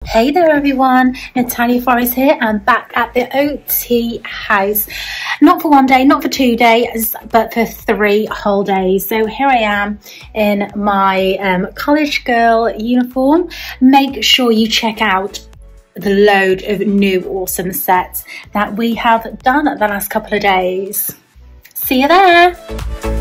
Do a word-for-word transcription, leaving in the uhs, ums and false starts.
Hey there everyone, Natalia Forrest here and back at the O T house. Not for one day, not for two days, but for three whole days. So here I am in my um, college girl uniform. Make sure you check out the load of new awesome sets that we have done the last couple of days. See you there.